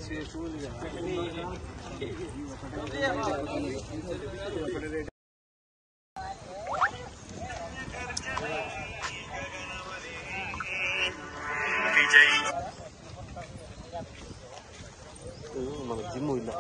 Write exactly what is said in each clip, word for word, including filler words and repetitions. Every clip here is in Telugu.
మన జిమ్ ఇలా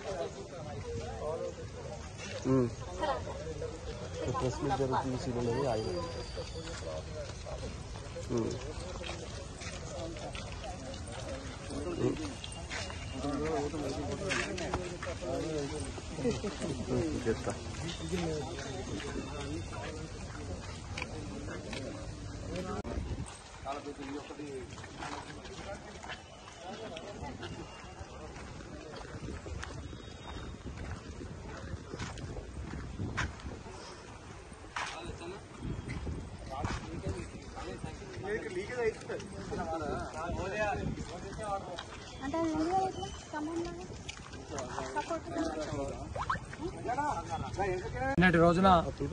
ప్రెస్ మీట్ జరుగుతుంది సీరియల్ ఆయన చెప్తా నిన్నటి రోజున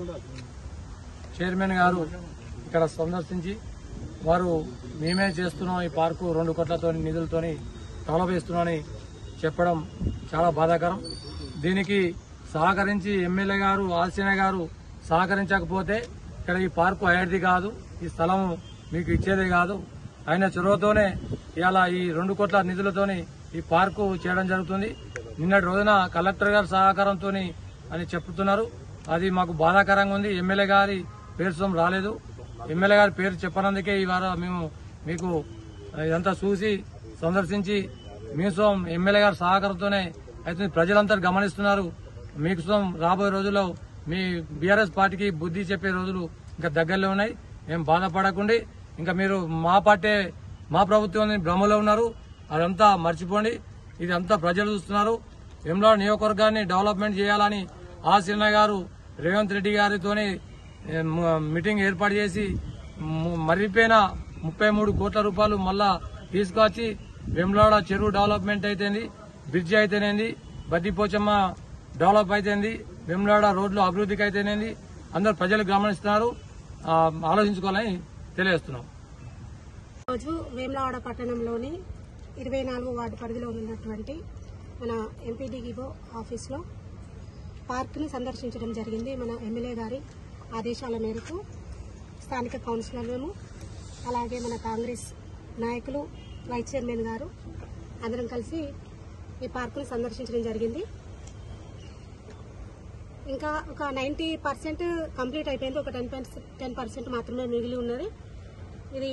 చైర్మన్ గారు ఇక్కడ సందర్శించి వారు మేమే చేస్తున్నాం ఈ పార్కు రెండు కోట్లతో నిధులతోని డెవలప్ చేస్తున్నామని చెప్పడం చాలా బాధాకరం. దీనికి సహకరించి ఎమ్మెల్యే గారు ఆశీన గారు సహకరించకపోతే ఇక్కడ ఈ పార్కు అయ్యేది కాదు, ఈ స్థలం మీకు ఇచ్చేదే కాదు. ఆయన చొరవతోనే ఇలా ఈ రెండు కోట్ల నిధులతోని ఈ పార్కు చేయడం జరుగుతుంది. నిన్నటి రోజున కలెక్టర్ గారి సహకారంతో అని చెప్తున్నారు. అది మాకు బాధాకరంగా ఉంది. ఎమ్మెల్యే గారి పేరు రాలేదు. ఎమ్మెల్యే గారి పేరు చెప్పనందుకే ఇవాళ మేము మీకు ఇదంతా చూసి సందర్శించి మీసం ఎమ్మెల్యే గారి సహకారంతోనే అయితే ప్రజలంతా గమనిస్తున్నారు. మీకు రాబోయే రోజుల్లో మీ బీఆర్ఎస్ పార్టీకి బుద్ధి చెప్పే రోజులు ఇంకా దగ్గరలో ఉన్నాయి. మేము బాధపడకుండా ఇంకా మీరు మా పార్టీ మా ప్రభుత్వం భ్రమలో ఉన్నారు, అదంతా మర్చిపోండి. ఇదంతా ప్రజలు చూస్తున్నారు. వేములవాడ నియోజకవర్గాన్ని డెవలప్మెంట్ చేయాలని ఆశీన గారు రేవంత్ రెడ్డి గారితోని మీటింగ్ ఏర్పాటు చేసి మరిపోయిన ముప్పై మూడు కోట్ల రూపాయలు మళ్ళా తీసుకొచ్చి వేములవాడ చెరువు డెవలప్మెంట్ అయితేంది, బ్రిడ్జి అయితేనేది, బద్దిపోచమ్మ డెవలప్ అయితేంది, వేములవాడ రోడ్లు అభివృద్ధికి అయితేనేది అందరు ప్రజలు గమనిస్తున్నారు. ఆలోచించుకోవాలని తెలియజేస్తున్నాం. రోజు వేములవాడ పట్టణంలోని ఇరవై నాలుగు వార్డు పరిధిలో ఉన్నటువంటి మన ఎంపీడీఓ ఆఫీస్లో పార్క్ని సందర్శించడం జరిగింది. మన ఎమ్మెల్యే గారి ఆదేశాల మేరకు స్థానిక కౌన్సిలర్లను అలాగే మన కాంగ్రెస్ నాయకులు వైస్ చైర్మన్ గారు అందరం కలిసి ఈ పార్కుని సందర్శించడం జరిగింది. ఇంకా ఒక నైంటీ పర్సెంట్ కంప్లీట్ అయిపోయింది. ఒక టెన్ టెన్ పర్సెంట్ మాత్రమే మిగిలి ఉన్నది. ఇది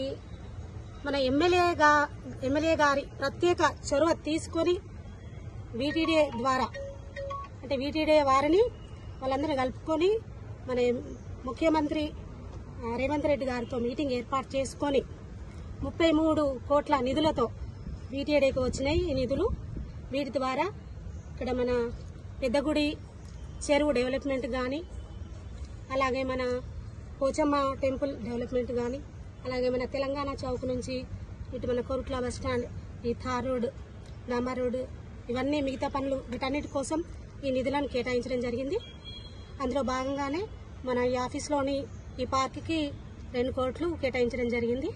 మన ఎమ్మెల్యేగా ఎమ్మెల్యే గారి ప్రత్యేక చొరవ తీసుకొని వీటీడీ ద్వారా అంటే వీటీడీ వారిని వాళ్ళందరినీ కలుపుకొని మన ముఖ్యమంత్రి రేవంత్ రెడ్డి గారితో మీటింగ్ ఏర్పాటు చేసుకొని ముప్పై మూడు కోట్ల నిధులతో వీటీడీకి వచ్చినాయి ఈ నిధులు. వీటి ద్వారా ఇక్కడ మన పెద్దగుడి చెరువు డెవలప్మెంట్ కానీ, అలాగే మన పోచమ్మ టెంపుల్ డెవలప్మెంట్ కానీ, అలాగే మన తెలంగాణ చౌక్ నుంచి ఇటు మన కొరుట్ల బస్ స్టాండ్, ఈ థార్ రోడ్, డాంబర్ రోడ్, ఇవన్నీ మిగతా పనులు వీటన్నిటి కోసం ఈ నిధులను కేటాయించడం జరిగింది. అందులో భాగంగానే మన ఈ ఆఫీస్లోని ఈ పార్క్కి రెండు కోట్లు కేటాయించడం జరిగింది.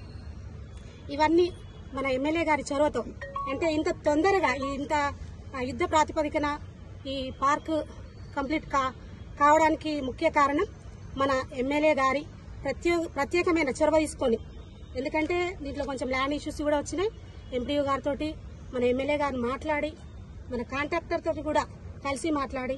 ఇవన్నీ మన ఎమ్మెల్యే గారి చొరవతో అంటే ఇంత తొందరగా ఇంత యుద్ధ ప్రాతిపదికన ఈ పార్క్ కంప్లీట్ కా కావడానికి ముఖ్య కారణం మన ఎమ్మెల్యే గారి ప్రత్యేక ప్రత్యేకమైన చొరవ తీసుకొని. ఎందుకంటే దీంట్లో కొంచెం ల్యాండ్ ఇష్యూస్ కూడా వచ్చినాయి. ఎంపీఓ గారితో మన ఎమ్మెల్యే గారిని మాట్లాడి మన కాంట్రాక్టర్ తోటి కూడా కలిసి మాట్లాడి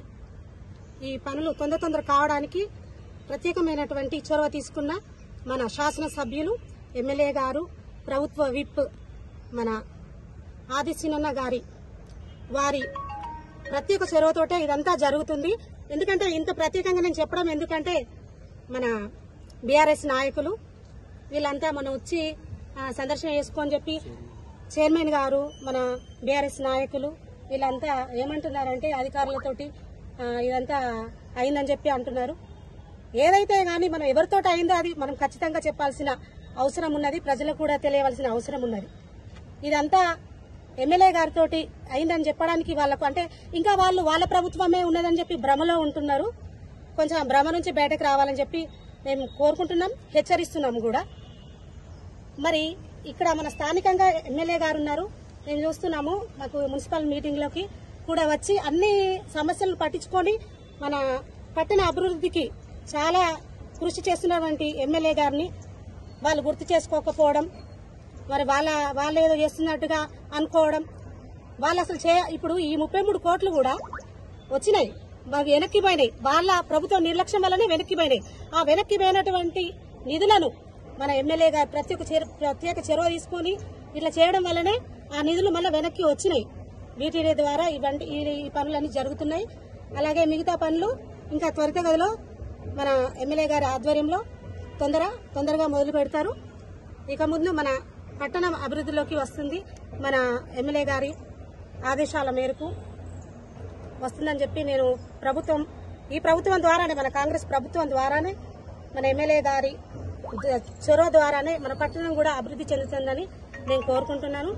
ఈ పనులు తొందర తొందర కావడానికి ప్రత్యేకమైనటువంటి చొరవ తీసుకున్న మన శాసనసభ్యులు ఎమ్మెల్యే గారు, ప్రభుత్వ విప్ మన ఆదిశీనన్న గారి వారి ప్రత్యేక చొరవతోటే ఇదంతా జరుగుతుంది. ఎందుకంటే ఇంత ప్రత్యేకంగా నేను చెప్పడం ఎందుకంటే మన బీఆర్ఎస్ నాయకులు వీళ్ళంతా మనం వచ్చి సందర్శన చేసుకొని చెప్పి చైర్మన్ గారు మన బీఆర్ఎస్ నాయకులు వీళ్ళంతా ఏమంటున్నారంటే అధికారులతోటి ఇదంతా అయిందని చెప్పి అంటున్నారు. ఏదైతే గానీ మనం ఎవరితో అయిందో అది మనం ఖచ్చితంగా చెప్పాల్సిన అవసరం ఉన్నది, ప్రజలకు కూడా తెలియవలసిన అవసరం ఉన్నది. ఇదంతా ఎమ్మెల్యే గారితో అయిందని చెప్పడానికి వాళ్ళకు అంటే ఇంకా వాళ్ళు వాళ్ళ ప్రభుత్వమే ఉన్నదని చెప్పి భ్రమలో ఉంటున్నారు. కొంచెం భ్రమ నుంచి బయటకు రావాలని చెప్పి మేము కోరుకుంటున్నాం, హెచ్చరిస్తున్నాం కూడా. మరి ఇక్కడ మన స్థానికంగా ఎమ్మెల్యే గారు ఉన్నారు, మేము చూస్తున్నాము. మాకు మున్సిపల్ మీటింగ్లోకి కూడా వచ్చి అన్ని సమస్యలను పట్టించుకొని మన పట్టణ అభివృద్ధికి చాలా కృషి చేస్తున్నటువంటి ఎమ్మెల్యే గారిని వాళ్ళు గుర్తు చేసుకోకపోవడం, మరి వాళ్ళ వాళ్ళు ఏదో చేస్తున్నట్టుగా అనుకోవడం, వాళ్ళు అసలు చే ఇప్పుడు ఈ ముప్పై మూడు కోట్లు కూడా వచ్చినాయి, మాకు వెనక్కి పోయినాయి. వాళ్ళ ప్రభుత్వ నిర్లక్ష్యం వల్లనే వెనక్కి పోయినాయి. ఆ వెనక్కి పోయినటువంటి నిధులను మన ఎమ్మెల్యే గారు ప్రత్యేక ప్రత్యేక చొరవ తీసుకుని ఇట్లా చేయడం వల్లనే ఆ నిధులు మళ్ళీ వెనక్కి వచ్చినాయి. వీటి ద్వారా ఇవన్నీ ఈ పనులన్నీ జరుగుతున్నాయి. అలాగే మిగతా పనులు ఇంకా త్వరితగతిలో మన ఎమ్మెల్యే గారి ఆధ్వర్యంలో తొందర తొందరగా మొదలు పెడతారు. ఇక ముందు మన పట్టణం అభివృద్ధిలోకి వస్తుంది. మన ఎమ్మెల్యే గారి ఆదేశాల మేరకు వస్తుందని చెప్పి నేను ప్రభుత్వం ఈ ప్రభుత్వం ద్వారానే మన కాంగ్రెస్ ప్రభుత్వం ద్వారానే మన ఎమ్మెల్యే గారి చొరవ ద్వారానే మన పట్టణం కూడా అభివృద్ధి చెందుతుందని నేను కోరుకుంటున్నాను.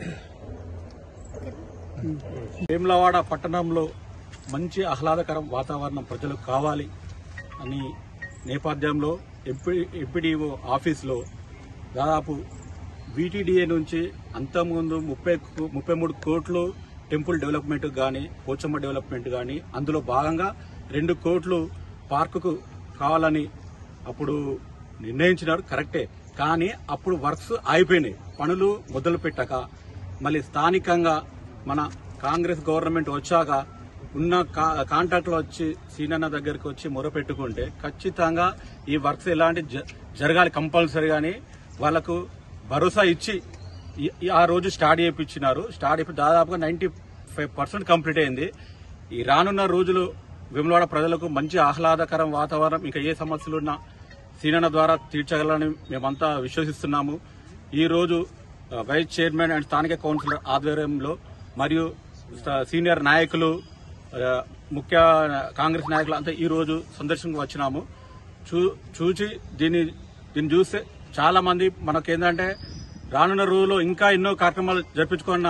వేములవాడ పట్టణంలో మంచి ఆహ్లాదకరం వాతావరణం ప్రజలకు కావాలి అని నేపథ్యంలో ఎంపీడీఓ ఆఫీస్లో దాదాపు వీటీడీఏ నుంచి అంతకుముందు ముప్పై ముప్పై మూడు కోట్లు టెంపుల్ డెవలప్మెంట్ కానీ పోచమ్మ డెవలప్మెంట్ కానీ అందులో భాగంగా రెండు కోట్లు పార్కుకు కావాలని అప్పుడు నిర్ణయించినారు, కరెక్టే. కానీ అప్పుడు వర్క్స్ ఆగిపోయినాయి, పనులు మొదలు పెట్టక మళ్ళీ స్థానికంగా మన కాంగ్రెస్ గవర్నమెంట్ వచ్చాక ఉన్న కాంట్రాక్టులు వచ్చి సీనన్న దగ్గరికి వచ్చి మొరపెట్టుకుంటే ఖచ్చితంగా ఈ వర్క్స్ ఎలాంటి జరగాలి కంపల్సరీగాని వాళ్లకు భరోసా ఇచ్చి ఆ రోజు స్టార్ట్ చేయించినారు. స్టార్ట్ అయిపోయి దాదాపుగా నైన్టీ ఫైవ్ పర్సెంట్ కంప్లీట్ అయింది. ఈ రానున్న రోజులు వేములవాడ ప్రజలకు మంచి ఆహ్లాదకరం వాతావరణం, ఇంకా ఏ సమస్యలున్నా సీనన్న ద్వారా తీర్చగలని మేమంతా విశ్వసిస్తున్నాము. ఈ రోజు వైస్ చైర్మన్ అండ్ స్థానిక కౌన్సిలర్ ఆధ్వర్యంలో మరియు సీనియర్ నాయకులు, ముఖ్య కాంగ్రెస్ నాయకులు అంతా ఈ రోజు సందర్శనకు వచ్చినాము. చూచి దీన్ని దీన్ని చూస్తే చాలా మంది మనకేందంటే రానున్న రోజుల్లో ఇంకా ఎన్నో కార్యక్రమాలు జరిపించుకున్న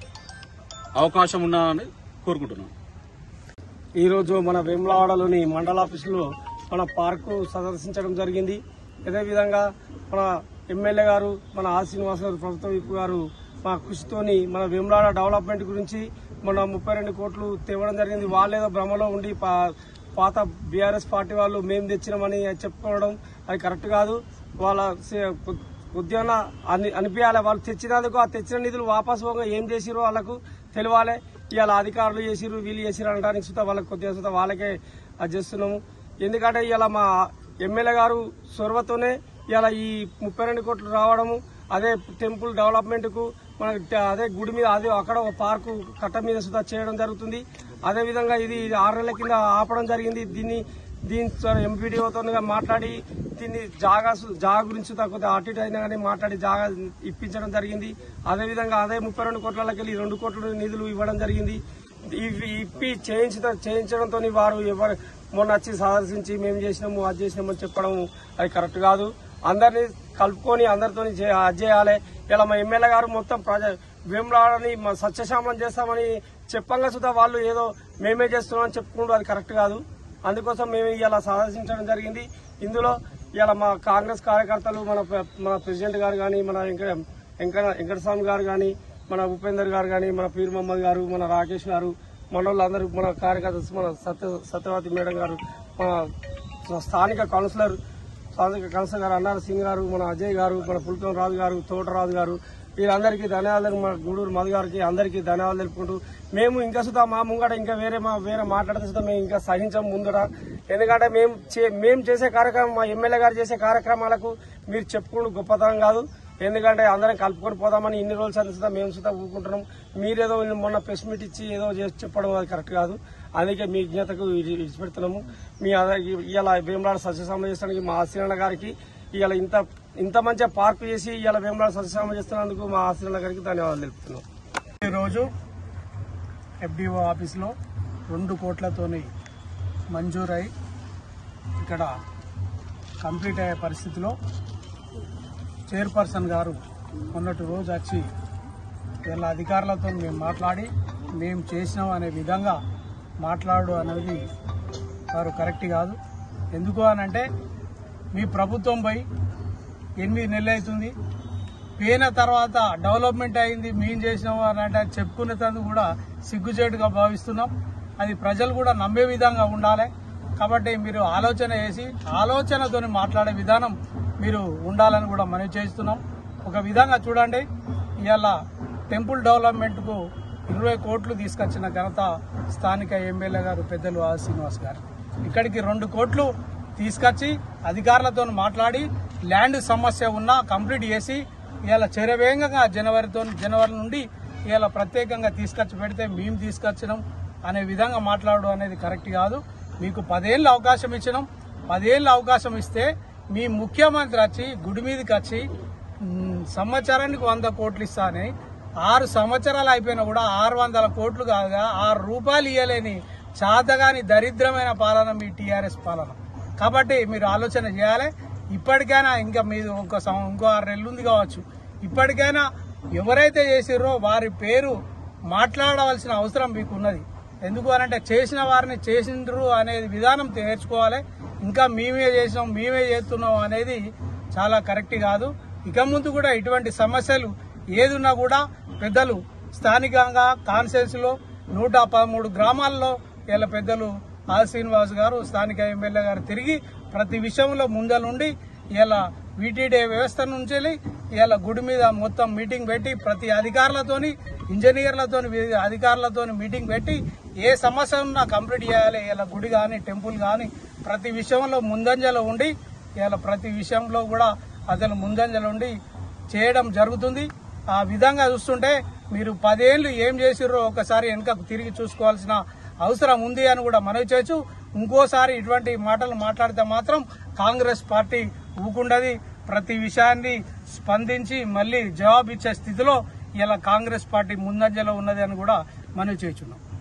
అవకాశం ఉన్నదని కోరుకుంటున్నాం. ఈరోజు మన వేములవాడలోని మండల ఆఫీసులో మన పార్కు సందర్శించడం జరిగింది. అదేవిధంగా మన ఎమ్మెల్యే గారు, మన ఆ శ్రీనివాస్ గారు, ప్రభుత్వ విప్ గారు మా కృషితోని మన వేములవాడ డెవలప్మెంట్ గురించి మన ముప్పై రెండు కోట్లు తేవడం జరిగింది. వాళ్ళేదో భ్రమలో ఉండి పాత బీఆర్ఎస్ పార్టీ వాళ్ళు మేము తెచ్చినామని చెప్పుకోవడం అది కరెక్ట్ కాదు. వాళ్ళ ఉద్యోగ అనిపించాలి. వాళ్ళు తెచ్చినందుకు ఆ తెచ్చిన నిధులు వాపసు పోగా ఏం చేసిరో వాళ్ళకు తెలియాలి. ఇవాళ అధికారులు చేసిరు, వీళ్ళు చేసిరు అనడానికి సుతా వాళ్ళకి కొద్దిగా సుతా వాళ్ళకే అది చేస్తున్నాము. ఎందుకంటే ఇవాళ మా ఎమ్మెల్యే గారు చొరవతోనే ఇవాళ ఈ ముప్పై రెండు కోట్లు రావడము, అదే టెంపుల్ డెవలప్మెంట్ కు మన అదే గుడి మీద అదే అక్కడ ఒక పార్కు కట్ట మీద సుతా చేయడం జరుగుతుంది. అదేవిధంగా ఇది ఆరు నెలల కింద ఆపడం జరిగింది. దీన్ని దీంతో ఎంపీడీఓతో మాట్లాడి దీన్ని జాగా జాగా గురించి కొద్దిగా అటు ఇటు అయినా కానీ మాట్లాడి జాగా ఇప్పించడం జరిగింది. అదేవిధంగా అదే ముప్పై రెండు కోట్లకి వెళ్ళి రెండు కోట్ల నిధులు ఇవ్వడం జరిగింది. ఇవి ఇప్పి చేయించ చేయించడంతో వారు ఎవరు మొన్న వచ్చి సందర్శించి మేము చేసినాము అది చేసినామని చెప్పడం అది కరెక్ట్ కాదు. అందరినీ కలుపుకొని అందరితో అది చేయాలి. ఇలా మా ఎమ్మెల్యే గారు మొత్తం ప్రజా వేములవాడని సత్యశామలం చేస్తామని చెప్పంగా సుధా వాళ్ళు ఏదో మేమే చేస్తున్నామని చెప్పుకుంటూ అది కరెక్ట్ కాదు. అందుకోసం మేము ఇలా సందర్శించడం జరిగింది. ఇందులో ఇలా మా కాంగ్రెస్ కార్యకర్తలు, మన మన ప్రెసిడెంట్ గారు కానీ, మన వెంకట వెంకటస్వామి గారు కానీ, మన ఉపేందర్ గారు కానీ, మన పీర్ మహమ్మద్ గారు, మన రాకేష్ గారు, మన వాళ్ళందరూ, మన కార్యకర్తలు, మన సత్య సత్యవతి మేడం గారు, మన స్థానిక కౌన్సిలర్ స్థానిక కౌన్సిలర్ గారు అన్నార సింగ్ గారు, మన అజయ్ గారు, మన పుల్కం రాజు గారు, తోటరాజు గారు, వీరందరికీ ధన్యవాదాలు. మన గూడూరు మధు గారికి అందరికీ ధన్యవాదాలు తెలుపుకుంటూ మేము ఇంకా సుతా మా ముంగట ఇంకా వేరే మా వేరే మాట్లాడితే సుతా మేము ఇంకా సహించాం ముందట. ఎందుకంటే మేము మేము చేసే కార్యక్రమం, మా ఎమ్మెల్యే గారు చేసే కార్యక్రమాలకు మీరు చెప్పుకుంటూ గొప్పతనం కాదు. ఎందుకంటే అందరం కలుపుకొని పోదామని ఇన్ని రోజులు చదివిస్తా మేము సుతా ఊరుకుంటున్నాం. మీరేదో మొన్న ప్రెస్ మీట్ ఇచ్చి ఏదో చేసి చెప్పడం అది కరెక్ట్ కాదు. అందుకే మీ విజ్ఞతకు విడిచిపెడుతున్నాము. మీ ఇలా వేములవాడ సస్యశామలం చేస్తానికి మా ఆశ్రణ గారికి ఇవాళ ఇంత ఇంత మంచిగా పార్కు చేసి ఇవాళ వేములవాడ సస్యశామలం చేస్తున్నందుకు మా ఆశ్రణ గారికి ధన్యవాదాలు తెలుపుతున్నాం. ఈరోజు ఎఫ్డీఓ ఆఫీసులో రెండు కోట్లతోని మంజూరై ఇక్కడ కంప్లీట్ అయ్యే పరిస్థితిలో చైర్పర్సన్ గారు మొన్నటి రోజు వచ్చి వీళ్ళ అధికారులతో మేము మాట్లాడి మేము చేసినాం అనే విధంగా మాట్లాడు అనేది వారు కరెక్ట్ కాదు. ఎందుకు అనంటే మీ ప్రభుత్వం పోయి ఎనిమిది నెలలు అవుతుంది, పోయిన తర్వాత డెవలప్మెంట్ అయింది మేము చేసినాము అని అంటే చెప్పుకునేందుకు కూడా సిగ్గుచేటుగా భావిస్తున్నాం. అది ప్రజలు కూడా నమ్మే విధంగా ఉండాలి. కాబట్టి మీరు ఆలోచన చేసి ఆలోచనతో మాట్లాడే విధానం మీరు ఉండాలని కూడా మనం చేస్తున్నాం. ఒక విధంగా చూడండి, ఇవాళ టెంపుల్ డెవలప్మెంట్కు ఇరవై కోట్లు తీసుకొచ్చిన ఘనత స్థానిక ఎమ్మెల్యే గారు పెద్దలు ఆ శ్రీనివాస్ గారు. ఇక్కడికి రెండు కోట్లు తీసుకొచ్చి అధికారులతో మాట్లాడి ల్యాండ్ సమస్య ఉన్నా కంప్లీట్ చేసి ఇవాళ చెరవేగంగా జనవరితో జనవరి నుండి ఇవాళ ప్రత్యేకంగా తీసుకొచ్చి పెడితే మేము తీసుకొచ్చినాం అనే విధంగా మాట్లాడడం అనేది కరెక్ట్ కాదు. మీకు పదేళ్ళు అవకాశం ఇచ్చినాం. పదేళ్ళు అవకాశం ఇస్తే మీ ముఖ్యమంత్రి వచ్చి గుడి మీదకి వచ్చి సంవత్సరానికి వంద కోట్లు ఇస్తానని ఆరు సంవత్సరాలు అయిపోయినా కూడా ఆరు వందల కోట్లు కాదుగా ఆరు రూపాయలు ఇవ్వలేని చాతగాని దరిద్రమైన పాలన మీ టీఆర్ఎస్ పాలన. కాబట్టి మీరు ఆలోచన చేయాలి. ఇప్పటికైనా ఇంకా మీరు ఒక ఇంకో ఆరు నెలలు ఉంది కావచ్చు, ఇప్పటికైనా ఎవరైతే చేసిర్రో వారి పేరు మాట్లాడవలసిన అవసరం మీకు ఉన్నది. ఎందుకు అనంటే చేసిన వారిని చేసిండ్రు అనేది విధానం నేర్చుకోవాలి. ఇంకా మేమే చేసినాం మేమే చేస్తున్నాం అనేది చాలా కరెక్ట్ కాదు. ఇక ముందు కూడా ఇటువంటి సమస్యలు ఏదున్నా కూడా పెద్దలు స్థానికంగా కాన్స్టిట్యూన్స్ లో నూట పదమూడు గ్రామాల్లో ఇలా పెద్దలు ఆ శ్రీనివాస్ గారు స్థానిక ఎమ్మెల్యే గారు తిరిగి ప్రతి విషయంలో ముందలుండి ఇలా వీటీడీ వ్యవస్థ నుంచి ఇలా గుడి మీద మొత్తం మీటింగ్ పెట్టి ప్రతి అధికారులతోని ఇంజనీర్లతోని అధికారులతోని మీటింగ్ పెట్టి ఏ సమస్య ఉన్నా కంప్లీట్ చేయాలి. ఇలా గుడి కానీ టెంపుల్ కానీ ప్రతి విషయంలో ముందంజలో ఉండి ఇలా ప్రతి విషయంలో కూడా అతను ముందంజలో ఉండి చేయడం జరుగుతుంది. ఆ విధంగా చూస్తుంటే మీరు పదేళ్లు ఏం చేసిర్రో ఒకసారి వెనుకకు తిరిగి చూసుకోవాల్సిన అవసరం ఉంది అని కూడా మనవి చేయొచ్చు. ఇంకోసారి ఇటువంటి మాటలు మాట్లాడితే మాత్రం కాంగ్రెస్ పార్టీ ఊకుండది. ప్రతి విషయాన్ని స్పందించి మళ్లీ జవాబు ఇచ్చే స్థితిలో ఇలా కాంగ్రెస్ పార్టీ ముందంజలో ఉన్నది అని కూడా మనవి చేస్తున్నాం.